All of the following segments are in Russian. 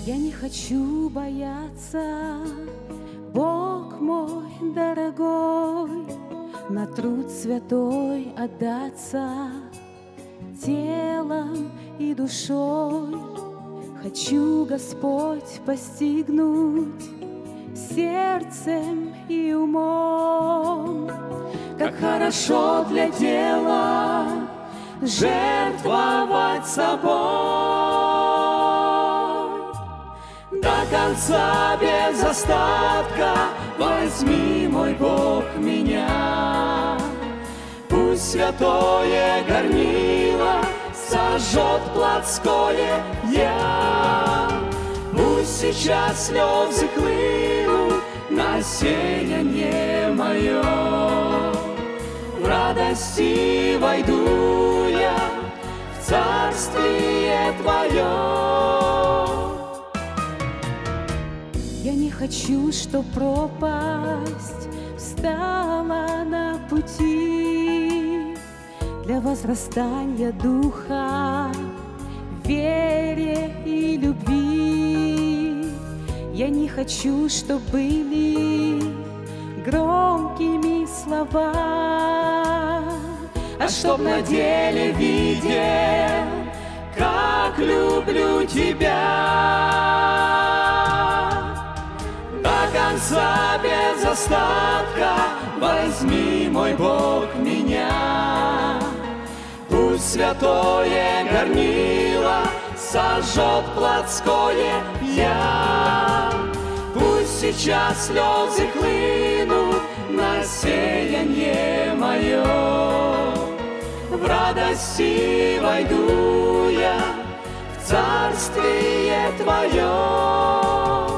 Я не хочу бояться, Бог мой дорогой, на труд святой отдаться телом и душой. Хочу, Господь, постигнуть сердцем и умом, как хорошо для дела жертвовать собой. До конца без остатка возьми, мой Бог, меня. Пусть святое горнило сожжет плотское я. Пусть сейчас слезы хлынут на сеяние мое. В радости войду я в царствие Твое. Я не хочу, чтоб пропасть встала на пути для возрастания духа, вере и любви. Я не хочу, чтоб были громкими слова, а чтоб на деле видел, как люблю Тебя. До конца без остатка возьми, мой Бог, меня. Пусть святое горнило сожжет плотское я. Пусть сейчас слезы хлынут на сеяние мое. В радости войду я в царствие Твое.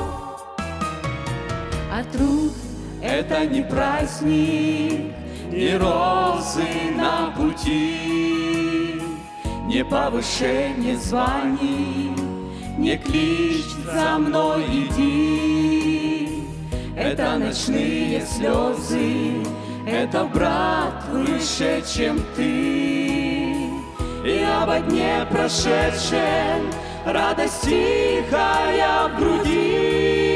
А труд — это не праздник, не розы на пути, не повышение званий, не клич «за мной иди». Это ночные слезы, это брат выше, чем ты. И обо дне прошедшем радость тихая в груди.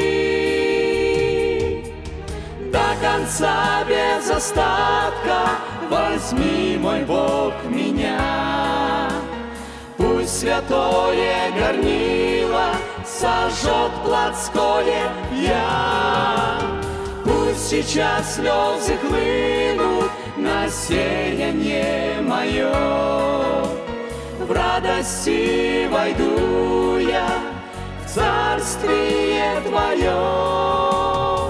До конца без остатка возьми, мой Бог, меня. Пусть святое горнило сожжет плотское я. Пусть сейчас слезы хлынут на сеяние мое. В радости войду я в царствие Твое.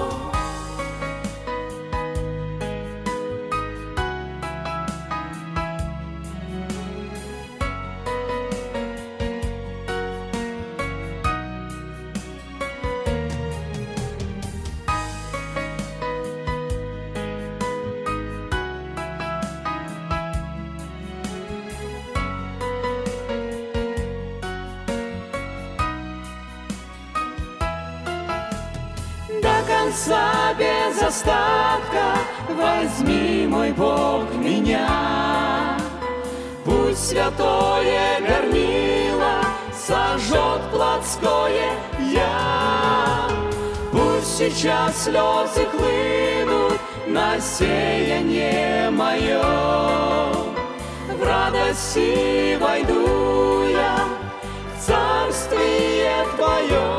До конца без остатка возьми, мой Бог, меня. Пусть святое горнило сожжет плотское я. Пусть сейчас слезы хлынут на сеяние мое. В радости войду я в царствие Твое.